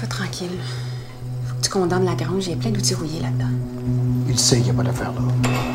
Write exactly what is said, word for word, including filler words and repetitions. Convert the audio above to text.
Pas tranquille. Faut que tu condamnes la grange, il y a plein d'outils rouillés là-dedans. Il sait qu'il n'y a pas d'affaire là.